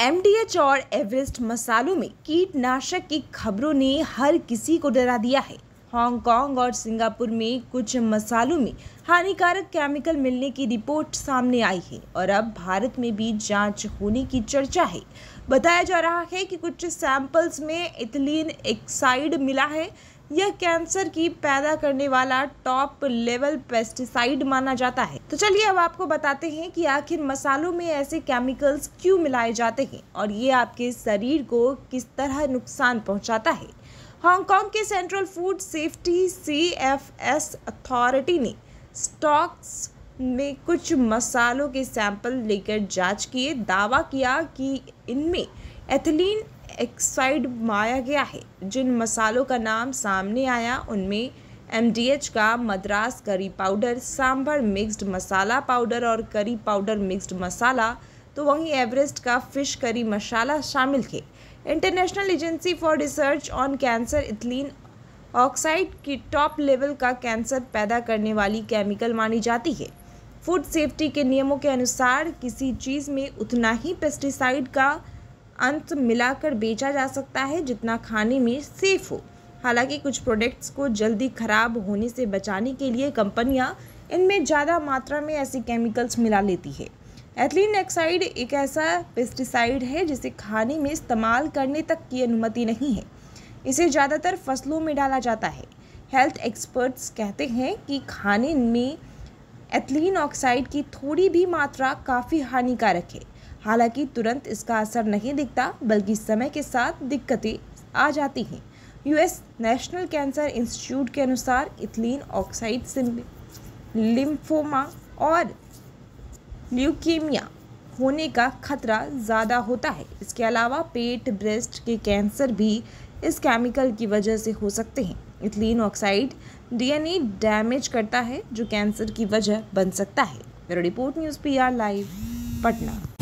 एमडीएच और एवरेस्ट मसालों में कीटनाशक की खबरों ने हर किसी को डरा दिया है। हांगकांग और सिंगापुर में कुछ मसालों में हानिकारक केमिकल मिलने की रिपोर्ट सामने आई है और अब भारत में भी जांच होने की चर्चा है। बताया जा रहा है कि कुछ सैंपल्स में इथिलीन ऑक्साइड मिला है। यह कैंसर की पैदा करने वाला टॉप लेवल पेस्टिसाइड माना जाता है। तो चलिए अब आपको बताते हैं कि आखिर मसालों में ऐसे केमिकल्स क्यों मिलाए जाते हैं और ये आपके शरीर को किस तरह नुकसान पहुंचाता है। हांगकांग के central food safety CFS authority ने स्टॉक्स में कुछ मसालों के सैंपल लेकर जांच किए। दावा किया कि इनमें एथिलीन ऑक्साइड पाया गया है। जिन मसालों का नाम सामने आया उनमें MDH का Madras curry powder, sambar mixed मसाला पाउडर और करी पाउडर मिक्स्ड मसाला, तो वहीं एवरेस्ट का फिश करी मसाला शामिल थे। International agency for research on cancer ethylene oxide की टॉप लेवल का कैंसर पैदा करने वाली केमिकल मानी जाती है। फूड सेफ्टी के नियमों के अनुसार किसी चीज़ में उतना ही पेस्टिसाइड का अंत मिलाकर बेचा जा सकता है जितना खाने में सेफ हो। हालांकि कुछ प्रोडक्ट्स को जल्दी खराब होने से बचाने के लिए कंपनियां इनमें ज़्यादा मात्रा में ऐसे केमिकल्स मिला लेती है। एथिलीन ऑक्साइड एक ऐसा पेस्टिसाइड है जिसे खाने में इस्तेमाल करने तक की अनुमति नहीं है। इसे ज़्यादातर फसलों में डाला जाता है। हेल्थ एक्सपर्ट्स कहते हैं कि खाने में एथिलीन ऑक्साइड की थोड़ी भी मात्रा काफ़ी हानिकारक है। हालांकि तुरंत इसका असर नहीं दिखता, बल्कि समय के साथ दिक्कतें आ जाती हैं। US नेशनल कैंसर इंस्टीट्यूट के अनुसार इथिलीन ऑक्साइड से लिम्फोमा और ल्यूकेमिया होने का खतरा ज़्यादा होता है। इसके अलावा पेट, ब्रेस्ट के कैंसर भी इस केमिकल की वजह से हो सकते हैं। इथिलीन ऑक्साइड DNA डैमेज करता है जो कैंसर की वजह बन सकता है। Bureau report, news PR live, Patna.